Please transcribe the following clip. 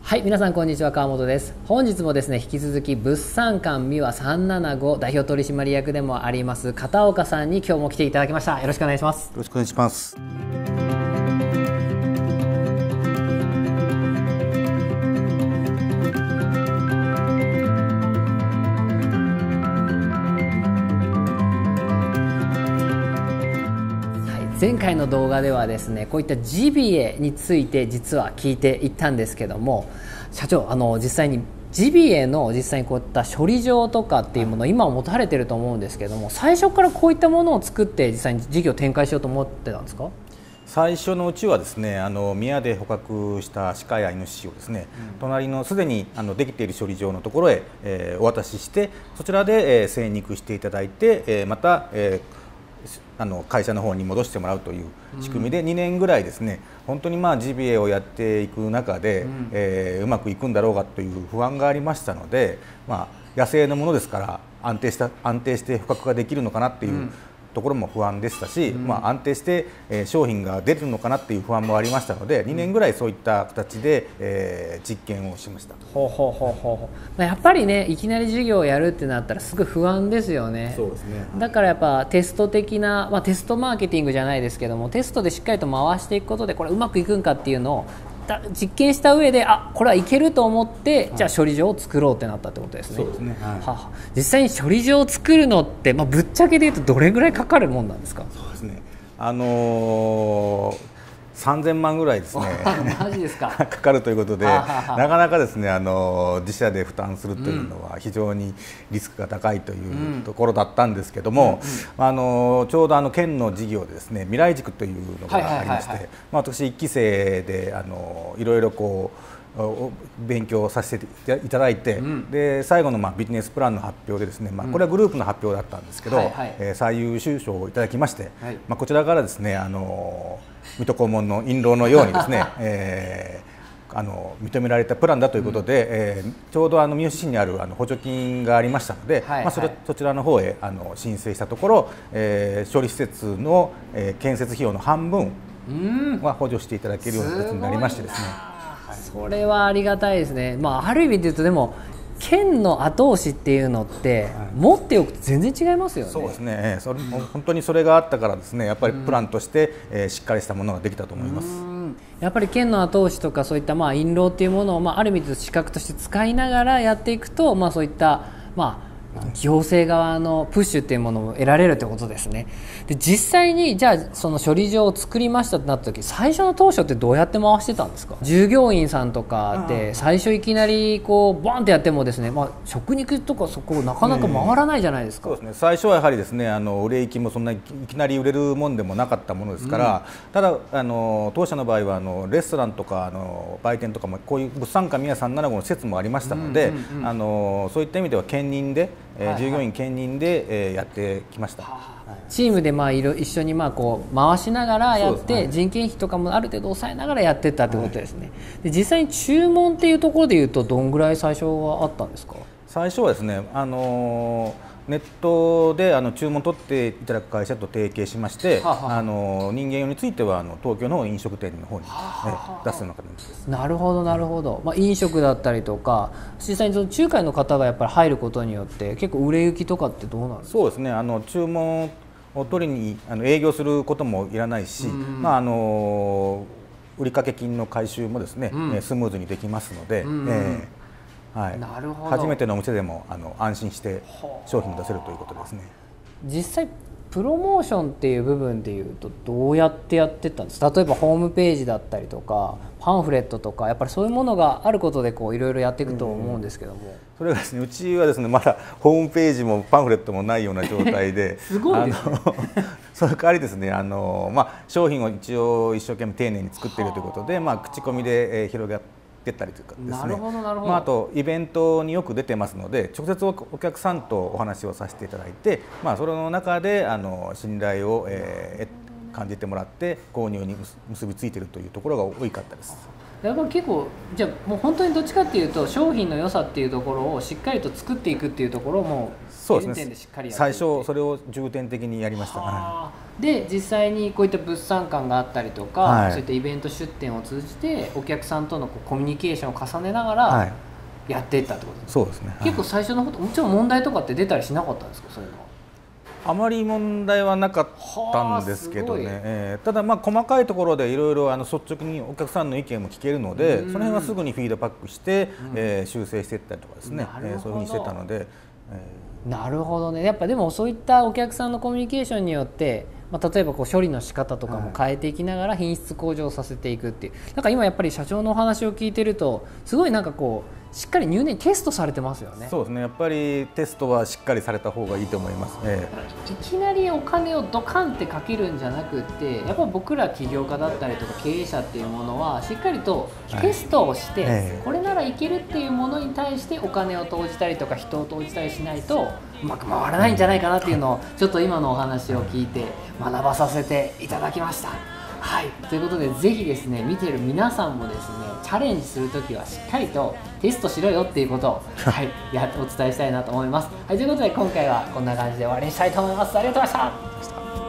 はい、皆さんこんにちは、川本です。本日もですね、引き続き物産館三和375代表取締役でもあります片岡さんに今日も来ていただきました。よろしくお願いします。 よろしくお願いします。 前回の動画ではですね、こういったジビエについて実は聞いていったんですけども、社長、実際にジビエの実際にこういった処理場とかっていうものを今は持たれてると思うんですけども、最初からこういったものを作って実際に事業を展開しようと思ってたんですか？ 最初のうちはですね、宮で捕獲した鹿やイノシシをですね、隣のすでにできている処理場のところへ、お渡しして、そちらで、精肉していただいて、また、会社の方に戻してもらうという仕組みで2年ぐらいですね、本当にジビエをやっていく中で、うまくいくんだろうかという不安がありましたので、野生のものですから安定して捕獲ができるのかなっていうところも不安でしたし、安定して、商品が出るのかなっていう不安もありましたので、2年ぐらいそういった形で、実験をしました。 やっぱりね、いきなり事業をやるってなったらすごい不安ですよね。 そうですね。 だからやっぱテスト的な、テストマーケティングじゃないですけども、テストでしっかりと回していくことでこれうまくいくんかっていうのを実験した上で、これはいけると思って、じゃあ処理場を作ろうってなったってことですね。 そうですね。 実際に処理場を作るのって、ぶっちゃけで言うとどれぐらいかかるもんなんですか？ そうですね。3000万ぐらいですねマジですかかかるということで、なかなかですね自社で負担するというのは非常にリスクが高いというところだったんですけども、ちょうど県の事業でですね、未来塾というのがありまして、私1期生でいろいろこう勉強させていただいて、で最後のビジネスプランの発表でですね、これはグループの発表だったんですけど、最優秀賞をいただきまして、こちらからですね水戸黄門の印籠のようにですね、認められたプランだということで、ちょうど三好市にある補助金がありましたので、そちらの方へ申請したところ、処理施設の、建設費用の半分は補助していただけるような形になりましてですね。 それはありがたいですね。ある意味で言うと、でも県の後押しっていうのって持っておくと全然違いますよね。 そうですね。本当にそれがあったからですね、やっぱりプランとして、しっかりしたものができたと思います。 やっぱり県の後押しとかそういった印籠っていうものをある意味で資格として使いながらやっていくと、そういった行政側のプッシュっていうものを得られるということですね。で、実際にじゃあその処理場を作りましたってなった時、最初の当初ってどうやって回してたんですか？従業員さんとかって最初いきなりこうバンってやってもですね、食肉とかそこなかなか回らないじゃないですか。 そうですね。最初はやはりですね、売れ行きもそんなにいきなり売れるもんでもなかったものですから、ただ当社の場合はレストランとか売店とかもこういう物産館宮375の施設もありましたので、そういった意味では兼任で、従業員兼任で、やってきました。 チームで一緒にこう回しながらやって、人件費とかもある程度抑えながらやってったってことですね。で、実際に注文っていうところでいうとどんぐらい最初はあったんですか？最初はですね、ネットで注文取っていただく会社と提携しまして、人間用については東京の飲食店の方に出すような形です。 なるほどなるほど。飲食だったりとか、実際にその仲介の方がやっぱり入ることによって結構売れ行きとかってどうなんですか？ そうですね。注文を取りに営業することもいらないし、売掛金の回収もですね、スムーズにできますので。なるほど。初めてのお店でも安心して商品を出せるということですね。 実際プロモーションっていう部分でいうとどうやってやってったんですか？例えばホームページだったりとかパンフレットとか、やっぱりそういうものがあることでいろいろやっていくと思うんですけども、 それがですね、うちはですね、まだホームページもパンフレットもないような状態ですごいですね。 その代わりですね、商品を一応一生懸命丁寧に作っているということで、口コミで広がって出たりとかですね、あとイベントによく出てますので、直接お客さんとお話をさせていただいて、それの中で信頼を感じてもらって購入に結びついているというところが多かったです。 やっぱ結構じゃあもう本当にどっちかっていうと商品の良さっていうところをしっかりと作っていくっていうところもそうですね、最初それを重点的にやりました。 で実際にこういった物産館があったりとか、はい、そういったイベント出店を通じてお客さんとのコミュニケーションを重ねながらやっていったってことですね。 そうですね。 結構最初のこともちろん問題とかって出たりしなかったんですか、そういうのは。 あまり問題はなかったんですけどね、ただ細かいところでいろいろ率直にお客さんの意見も聞けるので、その辺はすぐにフィードバックして、修正していったりとかですね、そういうふうにしてたので。 なるほどね。やっぱでもそういったお客さんのコミュニケーションによって、例えばこう処理の仕方とかも変えていきながら品質向上させていくっていう、なんか今やっぱり社長のお話を聞いてるとすごいなんかこうしっかり入念にテストされてますよね。 そうですね、やっぱりテストはしっかりされた方がいいと思います。 いきなりお金をドカンってかけるんじゃなくて、やっぱり僕ら起業家だったりとか経営者っていうものはしっかりとテストをして、これならいけるっていうものに対してお金を投じたりとか人を投じたりしないとうまく回らないんじゃないかなっていうのをちょっと今のお話を聞いて学ばさせていただきました。はい、ということでぜひですね見てる皆さんもですねチャレンジするときはしっかりとテストしろよっていうことを、はい、お伝えしたいなと思います。はい、ということで今回はこんな感じで終わりにしたいと思います。ありがとうございました。